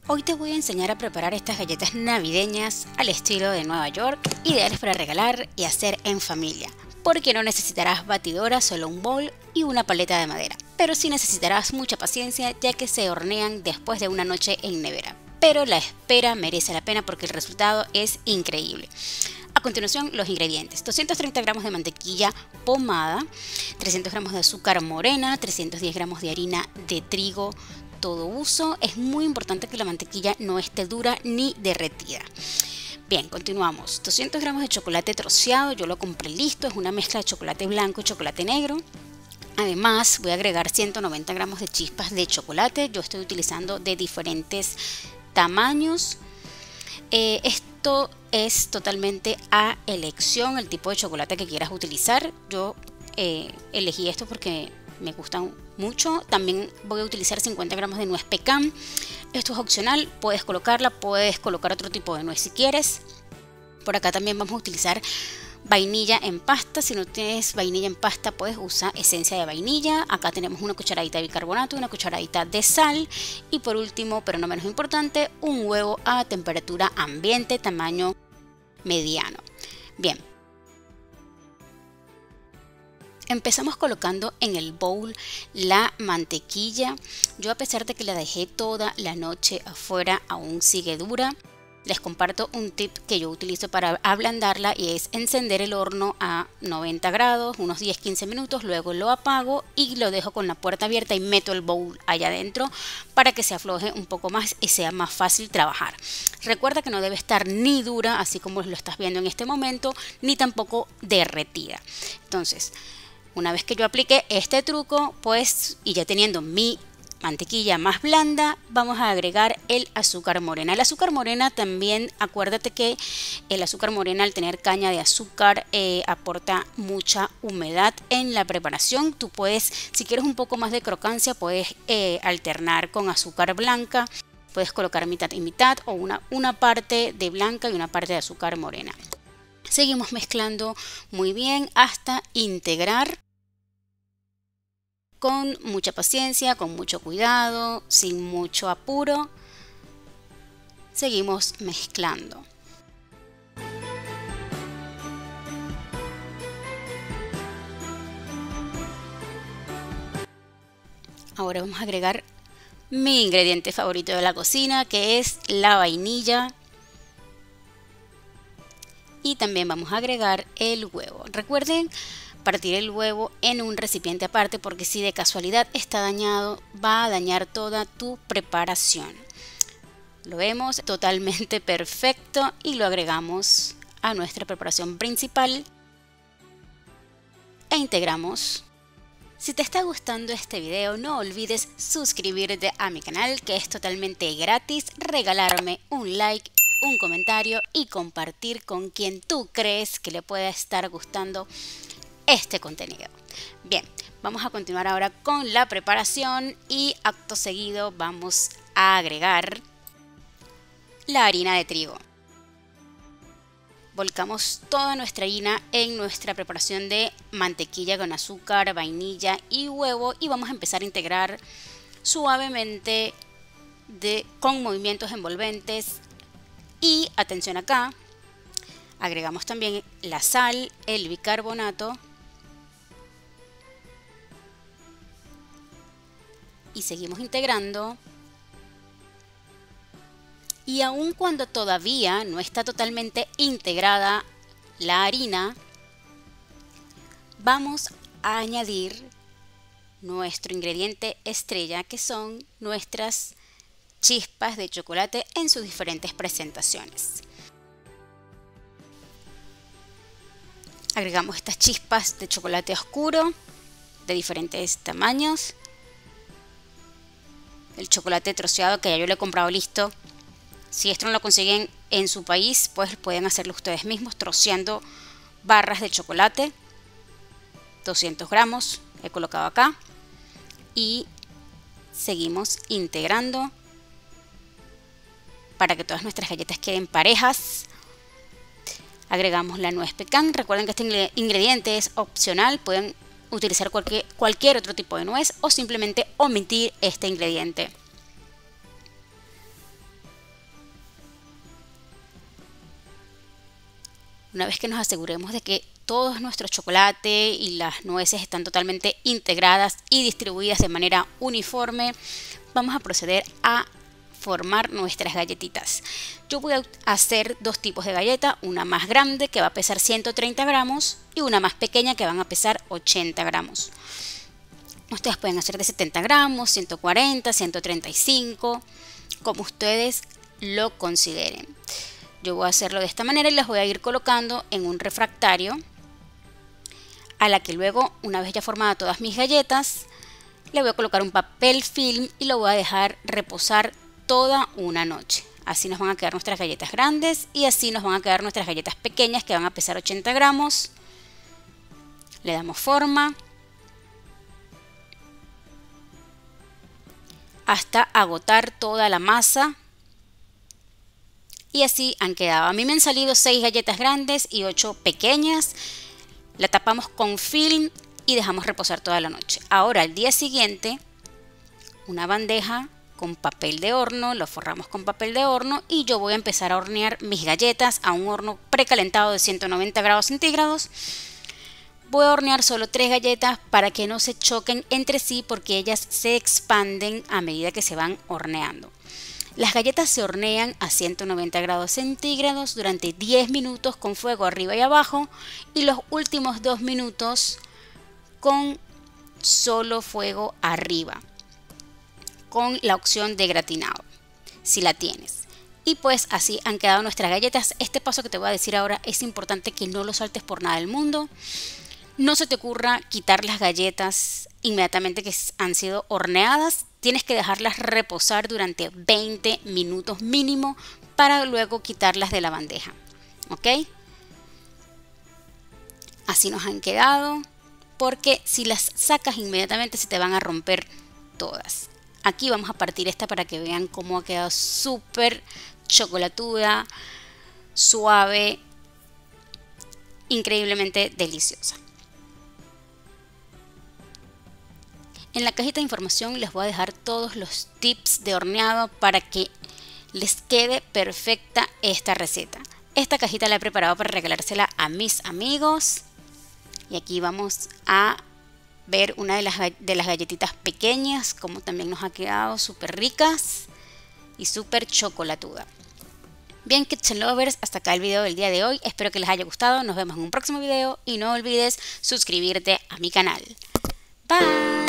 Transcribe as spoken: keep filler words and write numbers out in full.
Hoy te voy a enseñar a preparar estas galletas navideñas al estilo de Nueva York, ideales para regalar y hacer en familia, porque no necesitarás batidora, solo un bowl y una paleta de madera, pero sí necesitarás mucha paciencia ya que se hornean después de una noche en nevera, pero la espera merece la pena porque el resultado es increíble. A continuación, los ingredientes: doscientos treinta gramos de mantequilla pomada, trescientos gramos de azúcar morena, trescientos diez gramos de harina de trigo todo uso. Es muy importante que la mantequilla no esté dura ni derretida. Bien, continuamos. doscientos gramos de chocolate troceado, yo lo compré listo, es una mezcla de chocolate blanco y chocolate negro. Además, voy a agregar ciento noventa gramos de chispas de chocolate, yo estoy utilizando de diferentes tamaños. Eh, esto es totalmente a elección, el tipo de chocolate que quieras utilizar. Yo eh, elegí esto porque me gustan mucho. También voy a utilizar cincuenta gramos de nuez pecan. Esto es opcional, puedes colocarla, puedes colocar otro tipo de nuez si quieres. Por acá también vamos a utilizar vainilla en pasta. Si no tienes vainilla en pasta, puedes usar esencia de vainilla. Acá tenemos una cucharadita de bicarbonato, una cucharadita de sal y por último, pero no menos importante, un huevo a temperatura ambiente, tamaño mediano. Bien, empezamos colocando en el bowl la mantequilla. Yo, a pesar de que la dejé toda la noche afuera, aún sigue dura. Les comparto un tip que yo utilizo para ablandarla y es encender el horno a noventa grados, unos diez a quince minutos, luego lo apago y lo dejo con la puerta abierta y meto el bowl allá adentro para que se afloje un poco más y sea más fácil trabajar. Recuerda que no debe estar ni dura, así como lo estás viendo en este momento, ni tampoco derretida. Entonces, una vez que yo aplique este truco, pues, y ya teniendo mi mantequilla más blanda, vamos a agregar el azúcar morena. El azúcar morena también, acuérdate que el azúcar morena, al tener caña de azúcar, eh, aporta mucha humedad en la preparación. Tú puedes, si quieres un poco más de crocancia, puedes eh, alternar con azúcar blanca. Puedes colocar mitad y mitad o una, una parte de blanca y una parte de azúcar morena. Seguimos mezclando muy bien hasta integrar. Con mucha paciencia, con mucho cuidado, sin mucho apuro, seguimos mezclando. Ahora vamos a agregar mi ingrediente favorito de la cocina, que es la vainilla. Y también vamos a agregar el huevo. Recuerden partir el huevo en un recipiente aparte, porque si de casualidad está dañado, va a dañar toda tu preparación. Lo vemos totalmente perfecto y lo agregamos a nuestra preparación principal e integramos. Si te está gustando este video, no olvides suscribirte a mi canal, que es totalmente gratis, regalarme un like, un comentario y compartir con quien tú crees que le pueda estar gustando este contenido. Bien, vamos a continuar ahora con la preparación y acto seguido vamos a agregar la harina de trigo. Volcamos toda nuestra harina en nuestra preparación de mantequilla con azúcar, vainilla y huevo y vamos a empezar a integrar suavemente de, con movimientos envolventes. Y atención acá, agregamos también la sal, el bicarbonato y seguimos integrando. Y aun cuando todavía no está totalmente integrada la harina, vamos a añadir nuestro ingrediente estrella, que son nuestras chispas de chocolate en sus diferentes presentaciones. Agregamos estas chispas de chocolate oscuro de diferentes tamaños. El chocolate troceado, que ya yo lo he comprado listo. Si esto no lo consiguen en su país, pues pueden hacerlo ustedes mismos troceando barras de chocolate. doscientos gramos he colocado acá y seguimos integrando para que todas nuestras galletas queden parejas. Agregamos la nuez pecan. Recuerden que este ingrediente es opcional, pueden utilizar cualquier, cualquier otro tipo de nuez o simplemente omitir este ingrediente. Una vez que nos aseguremos de que todo nuestro chocolate y las nueces están totalmente integradas y distribuidas de manera uniforme, vamos a proceder a formar nuestras galletitas. Yo voy a hacer dos tipos de galleta, una más grande que va a pesar ciento treinta gramos y una más pequeña que van a pesar ochenta gramos. Ustedes pueden hacer de setenta gramos, ciento cuarenta, ciento treinta y cinco, como ustedes lo consideren. Yo voy a hacerlo de esta manera y las voy a ir colocando en un refractario, a la que luego, una vez ya formadas todas mis galletas, le voy a colocar un papel film y lo voy a dejar reposar toda una noche. Así nos van a quedar nuestras galletas grandes y así nos van a quedar nuestras galletas pequeñas que van a pesar ochenta gramos. Le damos forma hasta agotar toda la masa. Y así han quedado. A mí me han salido seis galletas grandes y ocho pequeñas. La tapamos con film y dejamos reposar toda la noche. Ahora al día siguiente, una bandeja con papel de horno, lo forramos con papel de horno y yo voy a empezar a hornear mis galletas a un horno precalentado de ciento noventa grados centígrados. Voy a hornear solo tres galletas para que no se choquen entre sí porque ellas se expanden a medida que se van horneando. Las galletas se hornean a ciento noventa grados centígrados durante diez minutos con fuego arriba y abajo y los últimos dos minutos con solo fuego arriba, con la opción de gratinado, si la tienes. Y pues así han quedado nuestras galletas. Este paso que te voy a decir ahora es importante que no lo saltes por nada del mundo. No se te ocurra quitar las galletas inmediatamente que han sido horneadas. Tienes que dejarlas reposar durante veinte minutos mínimo para luego quitarlas de la bandeja. ¿Ok? Así nos han quedado, porque si las sacas inmediatamente se te van a romper todas. Aquí vamos a partir esta para que vean cómo ha quedado súper chocolatuda, suave, increíblemente deliciosa. En la cajita de información les voy a dejar todos los tips de horneado para que les quede perfecta esta receta. Esta cajita la he preparado para regalársela a mis amigos. Y aquí vamos a ver una de las, de las galletitas pequeñas, como también nos ha quedado súper ricas y súper chocolatuda. Bien, Kitchen Lovers, hasta acá el video del día de hoy. Espero que les haya gustado. Nos vemos en un próximo video y no olvides suscribirte a mi canal. Bye.